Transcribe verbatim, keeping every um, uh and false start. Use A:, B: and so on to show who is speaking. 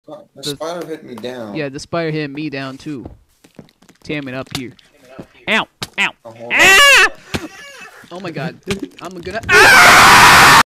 A: The,
B: The spider hit me down.
A: yeah, the spider hit me down too. Damn it, up here. Ow! Ow!
B: Oh, hold on.
A: Ah! Oh my god. I'm gonna. Ah!